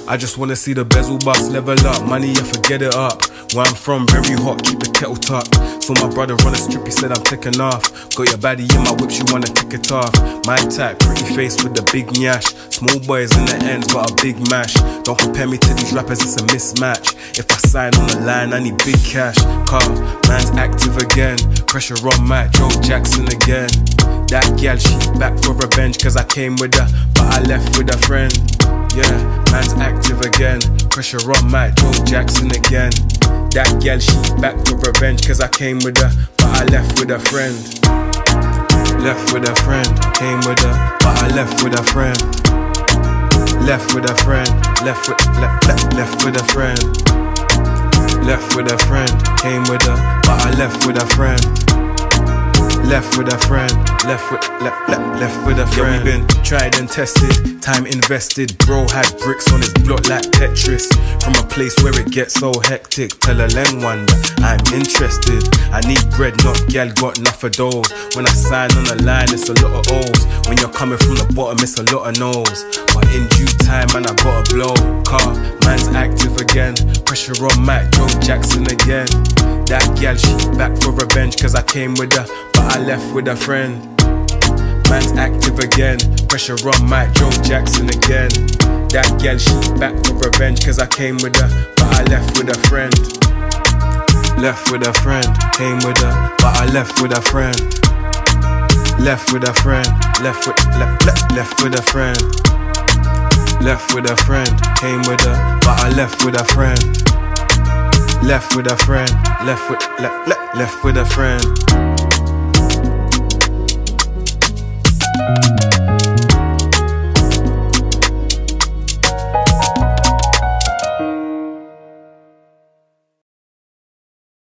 I just wanna see the bezel bust, level up, money, yeah, forget it up. Where I'm from, very hot, keep the kettle tucked. So my brother on a strip, he said I'm taking off. Got your baddie in my whip, she wanna tick it off. My type, pretty face with the big nyash. Small boys in the ends, but a big mash. Don't compare me to these rappers, it's a mismatch. If I sign on the line, I need big cash. Car, man's active again. Pressure on Mike, Joe Jackson again. That gal, she back for revenge, cause I came with her, but I left with a friend. Yeah, man's active again. Pressure on Mike, Joe Jackson again. That gal, she back for revenge, cause I came with her, but I left with a friend. Left with a friend, came with her, but I left with a friend. Left with a friend, left with a friend. Left with a friend, came with her, but I left with a friend. Left with a friend, left with a friend. Yeah, we been tried and tested, time invested. Bro had bricks on his block like Tetris. From a place where it gets so hectic, tell a Len one that I'm interested. I need bread, not gal, got enough of those. When I sign on the line, it's a lot of O's. When you're coming from the bottom, it's a lot of no's. But in due time, man, I gotta blow. Car, man's active again. Pressure on Mike, Joe Jackson again. That gal, she back for revenge, cause I came with her, but I left with a friend. Man's active again. Pressure on Mike, Joe Jackson again. That gal, she back for revenge, cause I came with her, but I left with a friend. Left with a friend, came with her, but I left with a friend. Left with a friend, left with a friend. Left with a friend, came with her, but I left with a friend. Left with a friend, left with a friend.